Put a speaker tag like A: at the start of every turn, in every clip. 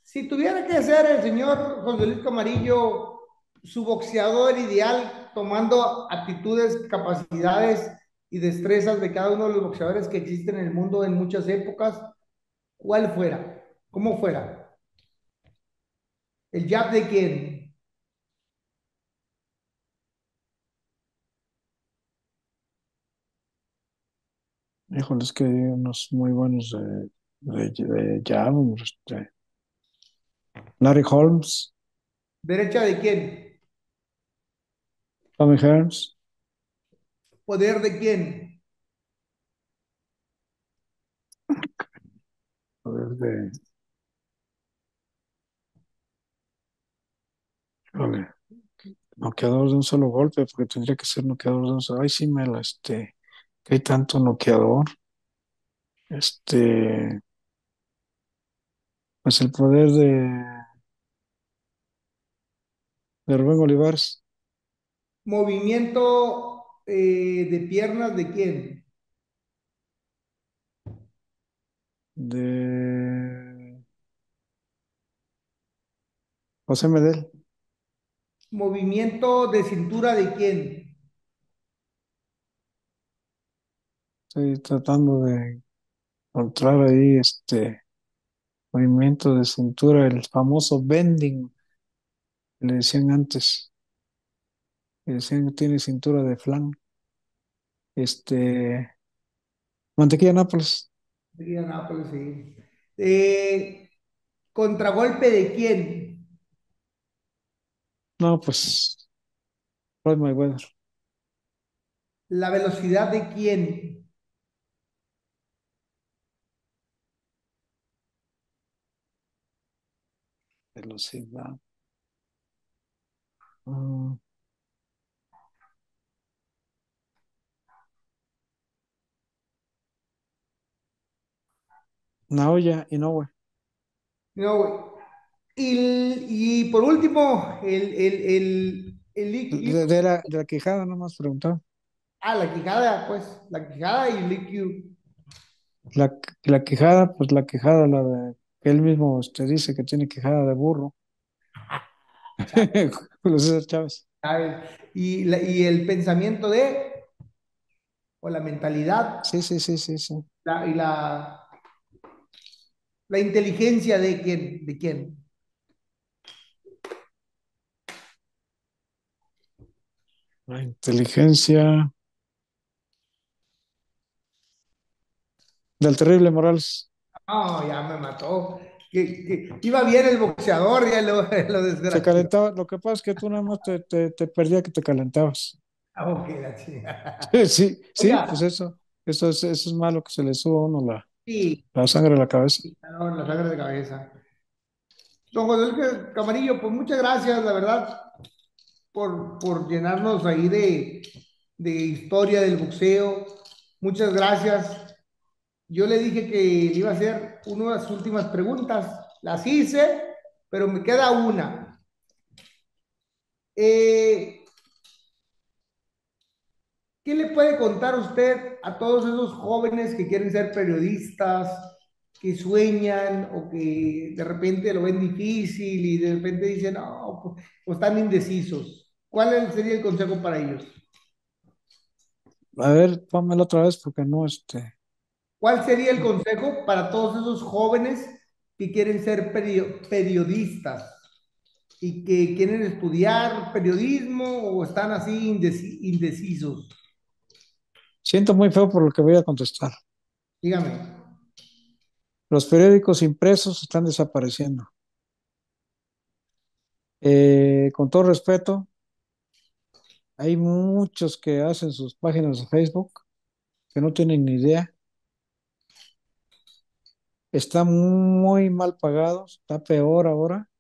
A: Si tuviera que ser el señor José Luis Camarillo su boxeador ideal, tomando aptitudes, capacidades y destrezas de cada uno de los boxeadores que existen en el mundo en muchas épocas, ¿cuál fuera? ¿Cómo fuera? ¿El jab de quién?
B: Híjole, es que hay unos muy buenos de jab, Larry Holmes,
A: ¿Derecha de quién?
B: Tommy Hearns,
A: ¿Poder de quién?
B: a ver, híjole, noqueador de un solo golpe, porque tendría que ser noqueador de un solo. Ay, sí, que hay tanto noqueador. Este, pues el poder de Rubén Olivares,
A: ¿Movimiento de piernas de quién?
B: de José Medel.
A: ¿Movimiento de cintura de quién?
B: Estoy tratando de encontrar ahí movimiento de cintura, el famoso bending, le decían antes, le decían que tiene cintura de flan. Este, Mantequilla Nápoles.
A: Sería Nápoles, sí. ¿Contragolpe de quién?
B: No, pues, Floyd Mayweather.
A: ¿La velocidad de quién?
B: Velocidad. Mm, Naoya Inoue.
A: No, güey. Y por último,
B: De la quijada, nomás preguntaba.
A: la quijada, pues, la quijada y el IQ.
B: La quijada, pues la quijada, la de que él mismo dice que tiene quijada de burro. Julio César Chávez.
A: ¿Sabes? Y el pensamiento o la mentalidad,
B: Sí, sí, sí, sí, sí.
A: y la inteligencia de quién.
B: La inteligencia del terrible Morales.
A: No, ya me mató. Que iba bien el boxeador, ya lo, lo
B: Se
A: desgració.
B: calentaba, lo que pasa es que tú nada más te perdía que te calentabas.
A: Ah, ok, la chingada.
B: Sí, sí, pues
A: Oiga,
B: eso es malo que se le suba a uno
A: sí,
B: la sangre a la cabeza.
A: no, la sangre de cabeza. Don José Luis Camarillo, pues muchas gracias, la verdad, por llenarnos ahí de historia del boxeo. Muchas gracias. Yo le dije que le iba a hacer unas últimas preguntas. Las hice, pero me queda una. Eh, ¿Qué le puede contar usted a todos esos jóvenes que quieren ser periodistas, que sueñan o que de repente lo ven difícil y de repente dicen, no, pues, o están indecisos? ¿Cuál sería el consejo para ellos?
B: A ver, pónmelo otra vez porque no,
A: ¿Cuál sería el consejo para todos esos jóvenes que quieren ser periodistas y que quieren estudiar periodismo o están así indecisos?
B: siento muy feo por lo que voy a contestar.
A: Dígame.
B: Los periódicos impresos están desapareciendo. Con todo respeto, hay muchos que hacen sus páginas de Facebook que no tienen ni idea. Están muy mal pagados, está peor ahora,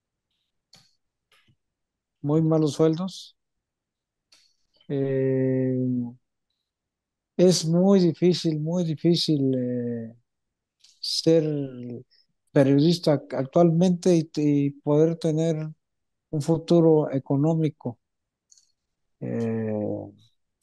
B: muy malos sueldos. Eh, es muy difícil ser periodista actualmente y poder tener un futuro económico. Eh,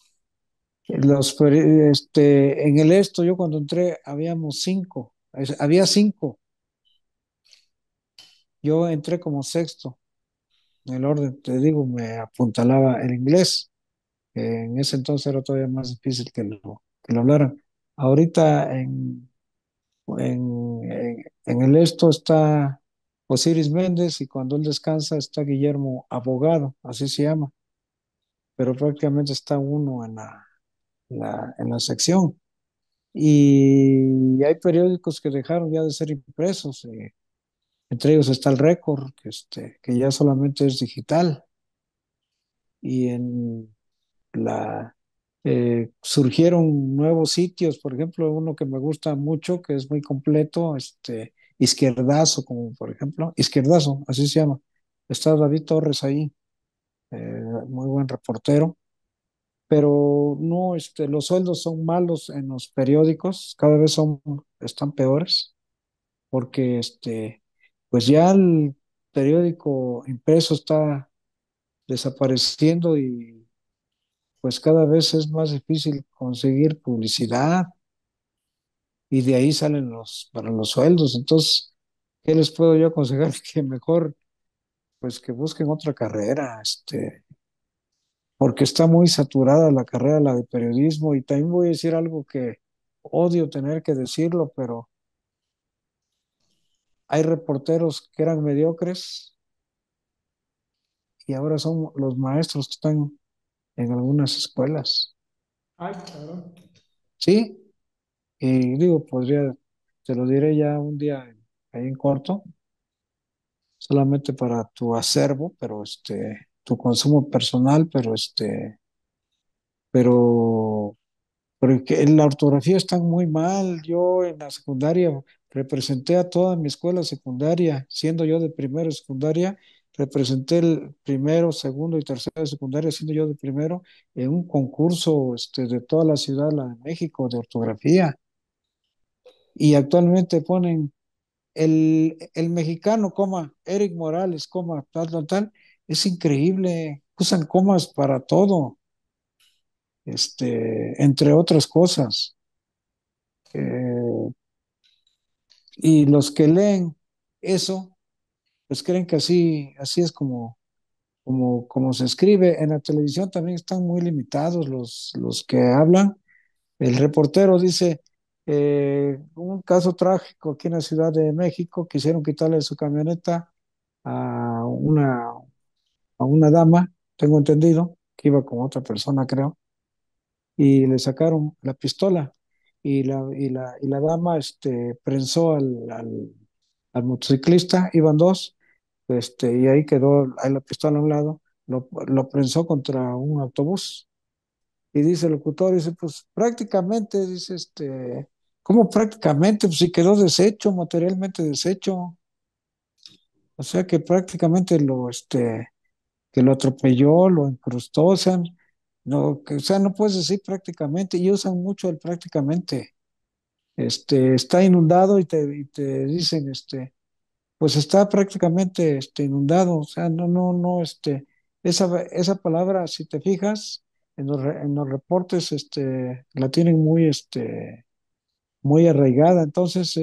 B: en el esto, yo cuando entré, había cinco. Yo entré como sexto en el orden, te digo, me apuntalaba el inglés, que en ese entonces era todavía más difícil que lo hablaran. Ahorita en el esto está Osiris Méndez y cuando él descansa está Guillermo Abogado, así se llama, pero prácticamente está uno en en la sección. Y hay periódicos que dejaron ya de ser impresos, entre ellos está el Récord, que ya solamente es digital. Y en la surgieron nuevos sitios, por ejemplo, uno que me gusta mucho, que es muy completo, Izquierdazo, como por ejemplo, Izquierdazo, así se llama. Está David Torres ahí, muy buen reportero, pero no, los sueldos son malos en los periódicos, cada vez están peores, porque pues ya el periódico impreso está desapareciendo y pues cada vez es más difícil conseguir publicidad y de ahí salen para los sueldos. Entonces, ¿qué les puedo yo aconsejar? Que mejor, pues que busquen otra carrera, porque está muy saturada la carrera, la de periodismo. Y también voy a decir algo que odio tener que decirlo, pero hay reporteros que eran mediocres y ahora son los maestros que están en algunas escuelas.
A: Ay, claro.
B: Sí, y digo, te lo diré ya un día ahí en corto, solamente para tu acervo, pero tu consumo personal, pero, pero que en la ortografía están muy mal. Yo en la secundaria representé a toda mi escuela secundaria, siendo yo de primero de secundaria, representé el primero, segundo y tercero de secundaria, siendo yo de primero en un concurso, de toda la ciudad, la de México, de ortografía. Y actualmente ponen el mexicano, Eric Morales, tal, tal, tal, es increíble, usan comas para todo, entre otras cosas. Eh, y los que leen eso, pues creen que así es como se escribe. En la televisión también están muy limitados los que hablan. El reportero dice, un caso trágico aquí en la Ciudad de México, quisieron quitarle su camioneta a una dama, tengo entendido, que iba con otra persona, creo, y le sacaron la pistola y la dama prensó al motociclista, iban dos, y ahí quedó ahí la pistola a un lado, lo prensó contra un autobús. Y dice el locutor, dice, pues prácticamente, dice, ¿cómo prácticamente? Pues si quedó deshecho, materialmente deshecho. O sea que prácticamente que lo atropelló, lo incrustó, o sea, no, o sea, no puedes decir prácticamente, y usan mucho el prácticamente. Está inundado y te dicen, pues está prácticamente inundado, o sea, no, esa palabra, si te fijas, en los reportes, la tienen muy arraigada, entonces,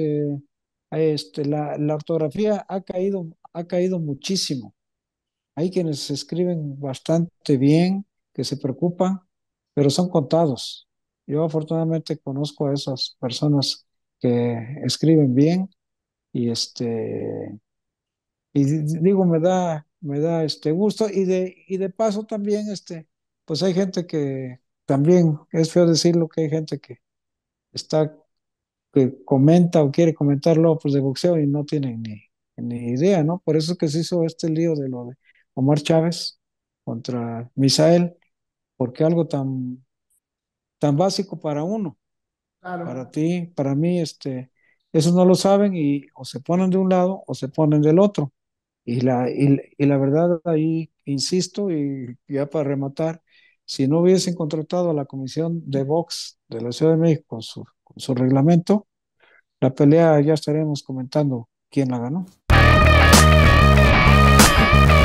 B: la ortografía ha caído muchísimo. Hay quienes escriben bastante bien, que se preocupan, pero son contados. Yo afortunadamente conozco a esas personas que escriben bien y digo, me da gusto y de paso también, pues hay gente que también, es feo decirlo, que hay gente está, que comenta o quiere comentarlo pues de boxeo y no tienen ni idea, ¿no? Por eso es que se hizo este lío de lo de Omar Chávez contra Misael, porque algo tan básico para uno, para
A: Claro.
B: ti, para mí, eso no lo saben y o se ponen de un lado o se ponen del otro. Y la verdad, ahí insisto, y ya para rematar, si no hubiesen contratado a la Comisión de Box de la Ciudad de México con su reglamento, la pelea ya estaremos comentando quién la ganó.